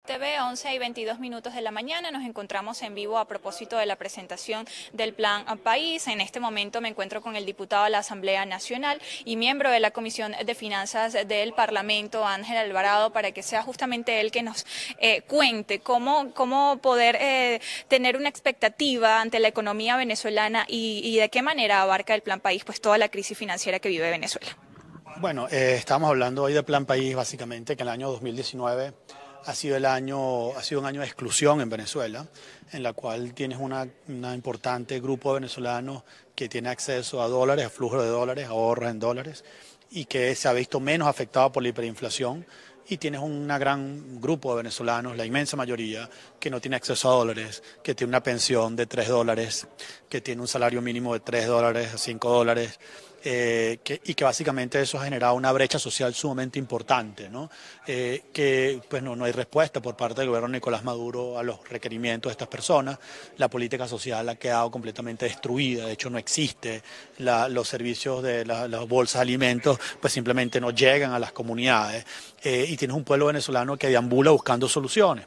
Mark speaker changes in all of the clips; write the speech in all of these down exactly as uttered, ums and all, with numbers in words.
Speaker 1: T V, once y veintidós minutos de la mañana. Nos encontramos en vivo a propósito de la presentación del Plan País. En este momento me encuentro con el diputado de la Asamblea Nacional y miembro de la Comisión de Finanzas del Parlamento, Ángel Alvarado, para que sea justamente él que nos eh, cuente cómo, cómo poder eh, tener una expectativa ante la economía venezolana y, y de qué manera abarca el Plan País pues toda la crisis financiera que vive Venezuela.
Speaker 2: Bueno, eh, estamos hablando hoy del Plan País, básicamente, que el año dos mil diecinueve ha sido el año, ha sido un año de exclusión en Venezuela, en la cual tienes una, una importante grupo de venezolanos que tiene acceso a dólares, a flujo de dólares, a ahorros en dólares, y que se ha visto menos afectado por la hiperinflación. Y tienes un gran grupo de venezolanos, la inmensa mayoría, que no tiene acceso a dólares, que tiene una pensión de tres dólares, que tiene un salario mínimo de tres dólares a cinco dólares, eh, que, y que básicamente eso ha generado una brecha social sumamente importante, ¿no? Eh, que pues no, no hay respuesta por parte del gobierno de Nicolás Maduro a los requerimientos de estas personas. La política social ha quedado completamente destruida, de hecho no existe, la, los servicios de la, las bolsas de alimentos pues simplemente no llegan a las comunidades, eh, y tienes un pueblo venezolano que deambula buscando soluciones.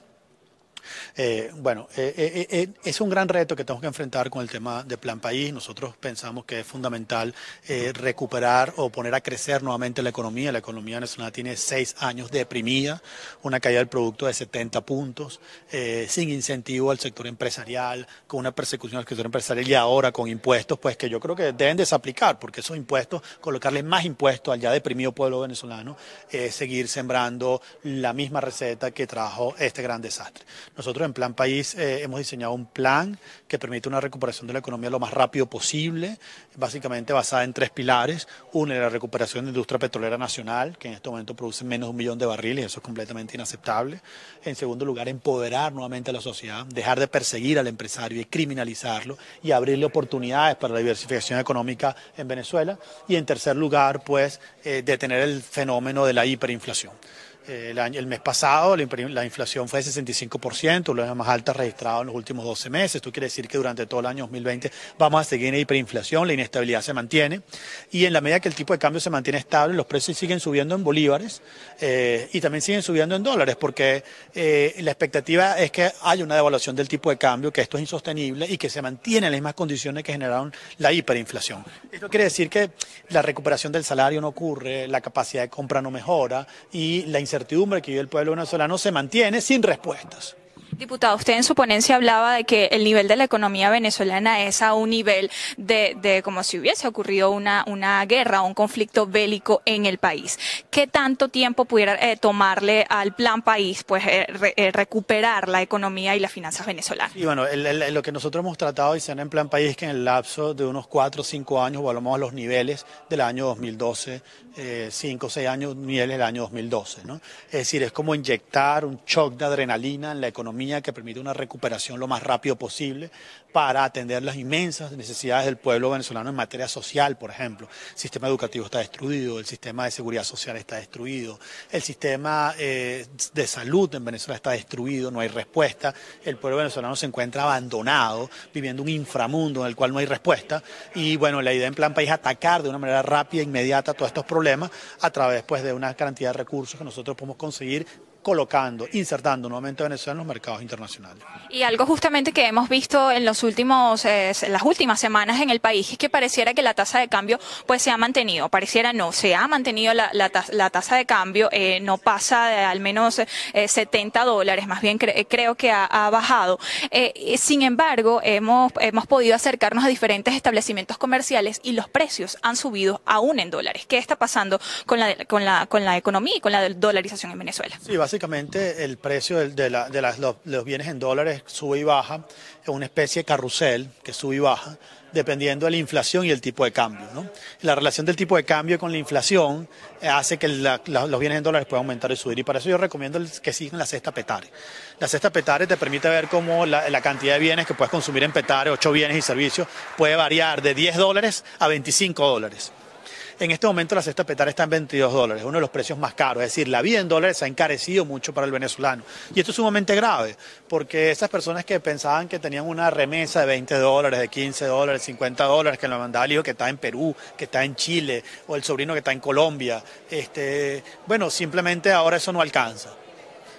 Speaker 2: Eh, bueno, eh, eh, eh, es un gran reto que tenemos que enfrentar con el tema del Plan País. Nosotros pensamos que es fundamental eh, recuperar o poner a crecer nuevamente la economía. La economía venezolana tiene seis años deprimida, una caída del producto de setenta puntos, eh, sin incentivo al sector empresarial, con una persecución al sector empresarial y ahora con impuestos, pues que yo creo que deben desaplicar, porque esos impuestos, colocarle más impuestos al ya deprimido pueblo venezolano, es eh, seguir sembrando la misma receta que trajo este gran desastre. Nosotros en Plan País eh, hemos diseñado un plan que permite una recuperación de la economía lo más rápido posible, básicamente basada en tres pilares. Uno, la recuperación de la industria petrolera nacional, que en este momento produce menos de un millón de barriles, y eso es completamente inaceptable. En segundo lugar, empoderar nuevamente a la sociedad, dejar de perseguir al empresario y criminalizarlo y abrirle oportunidades para la diversificación económica en Venezuela. Y en tercer lugar, pues, eh, detener el fenómeno de la hiperinflación. El, año, el mes pasado la, la inflación fue de sesenta y cinco por ciento, la más alta registrada en los últimos doce meses. Esto quiere decir que durante todo el año dos mil veinte vamos a seguir en hiperinflación, la inestabilidad se mantiene y en la medida que el tipo de cambio se mantiene estable, los precios siguen subiendo en bolívares eh, y también siguen subiendo en dólares, porque eh, la expectativa es que haya una devaluación del tipo de cambio, que esto es insostenible y que se mantiene en las mismas condiciones que generaron la hiperinflación. Esto quiere decir que la recuperación del salario no ocurre, la capacidad de compra no mejora y la incertidumbre que vive el pueblo venezolano se mantiene sin respuestas.
Speaker 1: Diputado, usted en su ponencia hablaba de que el nivel de la economía venezolana es a un nivel de, de como si hubiese ocurrido una, una guerra o un conflicto bélico en el país. ¿Qué tanto tiempo pudiera eh, tomarle al Plan País pues eh, re, eh, recuperar la economía y las finanzas venezolanas?
Speaker 2: Y bueno, el, el, lo que nosotros hemos tratado de hacer en Plan País es que en el lapso de unos cuatro o cinco años volvamos a los niveles del año dos mil doce, eh, cinco o seis años, niveles del año dos mil doce, ¿no? Es decir, es como inyectar un shock de adrenalina en la economía que permite una recuperación lo más rápido posible para atender las inmensas necesidades del pueblo venezolano en materia social, por ejemplo. El sistema educativo está destruido, el sistema de seguridad social está destruido, el sistema eh, de salud en Venezuela está destruido, no hay respuesta, el pueblo venezolano se encuentra abandonado, viviendo un inframundo en el cual no hay respuesta y bueno, la idea en Plan País es atacar de una manera rápida e inmediata todos estos problemas a través pues, de una cantidad de recursos que nosotros podemos conseguir colocando, insertando nuevamente a Venezuela en los mercados internacionales.
Speaker 1: Y algo justamente que hemos visto en los últimos, eh, las últimas semanas en el país es que pareciera que la tasa de cambio pues se ha mantenido, pareciera no, se ha mantenido la, la, la tasa de cambio, eh, no pasa de al menos eh, setenta dólares, más bien cre creo que ha, ha bajado. Eh, sin embargo, hemos, hemos podido acercarnos a diferentes establecimientos comerciales y los precios han subido aún en dólares. ¿Qué está pasando con la, con la, con la economía y con la dolarización en Venezuela?
Speaker 2: Sí, Básicamente el precio de, de, la, de las, los, los bienes en dólares sube y baja, es una especie de carrusel que sube y baja dependiendo de la inflación y el tipo de cambio, ¿no? La relación del tipo de cambio con la inflación eh, hace que la, la, los bienes en dólares puedan aumentar y subir y para eso yo recomiendo que sigan la cesta Petare. La cesta Petare te permite ver cómo la, la cantidad de bienes que puedes consumir en Petare, ocho bienes y servicios, puede variar de diez dólares a veinticinco dólares. En este momento la cesta Petare está en veintidós dólares, uno de los precios más caros, es decir, la vida en dólares se ha encarecido mucho para el venezolano. Y esto es sumamente grave, porque esas personas que pensaban que tenían una remesa de veinte dólares, de quince dólares, cincuenta dólares, que lo mandaba el hijo que está en Perú, que está en Chile, o el sobrino que está en Colombia, este, bueno, simplemente ahora eso no alcanza.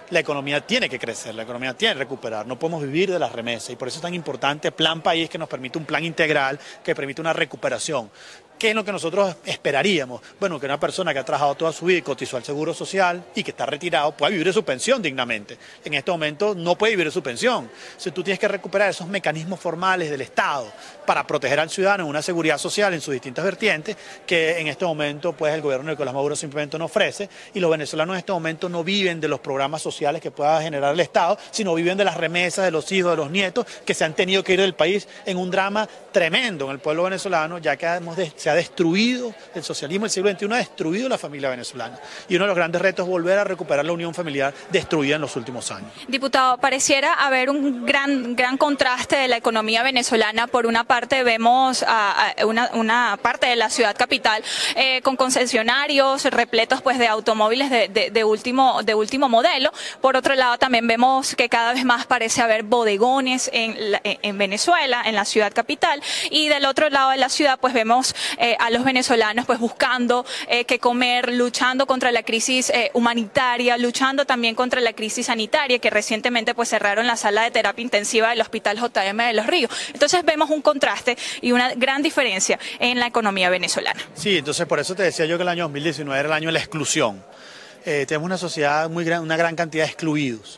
Speaker 2: la economía tiene que crecer, la economía tiene que recuperar, no podemos vivir de las remesas y por eso es tan importante Plan País, que nos permite un plan integral, que permite una recuperación. ¿Qué es lo que nosotros esperaríamos? Bueno, que una persona que ha trabajado toda su vida y cotizó al Seguro Social y que está retirado pueda vivir de su pensión dignamente. En este momento no puede vivir de su pensión. Si tú tienes que recuperar esos mecanismos formales del Estado para proteger al ciudadano en una seguridad social en sus distintas vertientes, que en este momento pues el gobierno de Nicolás Maduro simplemente no ofrece, y los venezolanos en este momento no viven de los programas sociales que pueda generar el Estado, sino viven de las remesas de los hijos, de los nietos, que se han tenido que ir del país en un drama tremendo en el pueblo venezolano, ya que hemos de se ha destruido el socialismo del siglo veintiuno, ha destruido la familia venezolana. Y uno de los grandes retos es volver a recuperar la unión familiar destruida en los últimos años.
Speaker 1: Diputado, pareciera haber un gran, gran contraste de la economía venezolana. Por una parte vemos a, a una, una parte de la ciudad capital eh, con concesionarios repletos pues de automóviles de, de, de, último, de último modelo. Por otro lado también vemos que cada vez más parece haber bodegones en, la, en Venezuela, en la ciudad capital. Y del otro lado de la ciudad pues vemos Eh, a los venezolanos pues buscando eh, qué comer, luchando contra la crisis eh, humanitaria, luchando también contra la crisis sanitaria, que recientemente pues cerraron la sala de terapia intensiva del Hospital J M de Los Ríos. Entonces vemos un contraste y una gran diferencia en la economía venezolana.
Speaker 2: Sí, entonces por eso te decía yo que el año dos mil diecinueve era el año de la exclusión. Eh, tenemos una sociedad muy gran, una gran cantidad de excluidos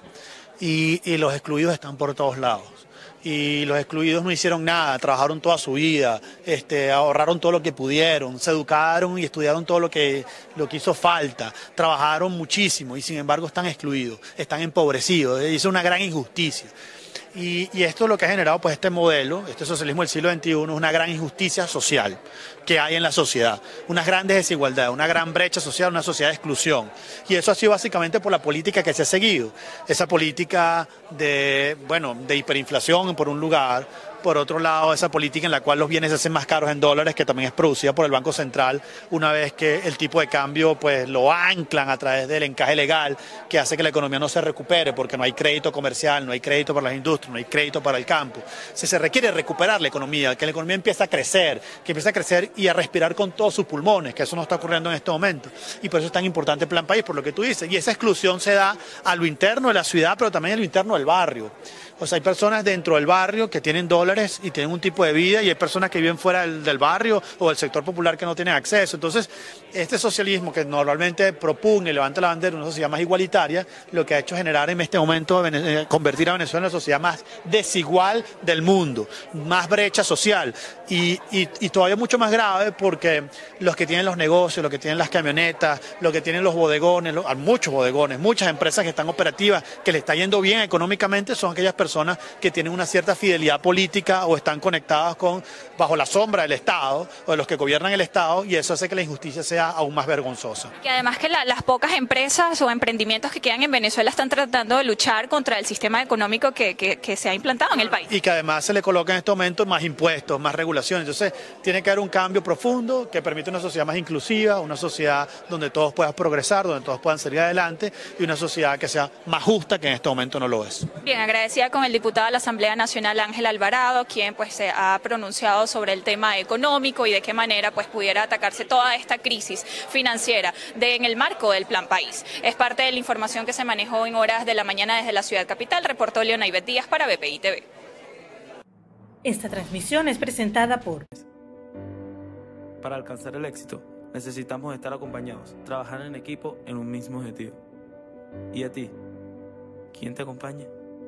Speaker 2: y, y los excluidos están por todos lados. Y los excluidos no hicieron nada, trabajaron toda su vida, este, ahorraron todo lo que pudieron, se educaron y estudiaron todo lo que, lo que hizo falta, trabajaron muchísimo y sin embargo están excluidos, están empobrecidos, es una gran injusticia. Y, y esto es lo que ha generado pues este modelo, este socialismo del siglo veintiuno, es una gran injusticia social que hay en la sociedad, unas grandes desigualdades, una gran brecha social, una sociedad de exclusión. Y eso ha sido básicamente por la política que se ha seguido, esa política de, bueno, de hiperinflación por un lugar, por otro lado esa política en la cual los bienes se hacen más caros en dólares, que también es producida por el Banco Central, una vez que el tipo de cambio pues lo anclan a través del encaje legal, que hace que la economía no se recupere porque no hay crédito comercial, no hay crédito para las industrias, no hay crédito para el campo. Si se requiere recuperar la economía, que la economía empiece a crecer, que empiece a crecer y a respirar con todos sus pulmones, que eso no está ocurriendo en este momento. Y por eso es tan importante el Plan País, por lo que tú dices. Y esa exclusión se da a lo interno de la ciudad, pero también a lo interno del barrio. O sea, hay personas dentro del barrio que tienen dólares y tienen un tipo de vida, y hay personas que viven fuera del, del barrio o del sector popular que no tienen acceso. Entonces, este socialismo que normalmente propugna y levanta la bandera de una sociedad más igualitaria, lo que ha hecho es generar en este momento, convertir a Venezuela en la sociedad más desigual del mundo, más brecha social. Y, y, y todavía mucho más grave porque los que tienen los negocios, los que tienen las camionetas, los que tienen los bodegones, los, muchos bodegones, muchas empresas que están operativas, que le está yendo bien económicamente, son aquellas personas personas que tienen una cierta fidelidad política o están conectadas con bajo la sombra del Estado o de los que gobiernan el Estado, y eso hace que la injusticia sea aún más vergonzosa.
Speaker 1: Y además que la, las pocas empresas o emprendimientos que quedan en Venezuela están tratando de luchar contra el sistema económico que, que, que se ha implantado en el país.
Speaker 2: Y que además se le coloca en este momento más impuestos, más regulaciones. Entonces tiene que haber un cambio profundo que permita una sociedad más inclusiva, una sociedad donde todos puedan progresar, donde todos puedan salir adelante, y una sociedad que sea más justa, que en este momento no lo es.
Speaker 1: Bien, agradecida con el diputado de la Asamblea Nacional, Ángel Alvarado, quien pues se ha pronunciado sobre el tema económico y de qué manera pues pudiera atacarse toda esta crisis financiera de, en el marco del Plan País. Es parte de la información que se manejó en horas de la mañana desde la ciudad capital. Reportó Leona Ivette Díaz para B P I T V.
Speaker 3: Esta transmisión es presentada por...
Speaker 4: Para alcanzar el éxito, necesitamos estar acompañados, trabajar en equipo en un mismo objetivo. ¿Y a ti? ¿Quién te acompaña?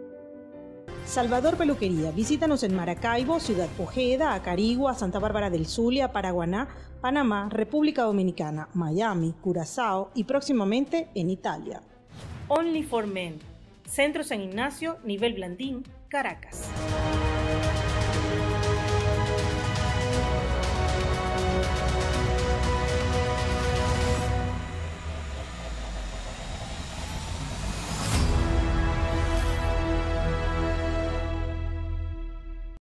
Speaker 3: Salvador Peluquería. Visítanos en Maracaibo, Ciudad Ojeda, Acarigua, Santa Bárbara del Zulia, Paraguaná, Panamá, República Dominicana, Miami, Curazao y próximamente en Italia. Only for Men. Centro San Ignacio, Nivel Blandín, Caracas.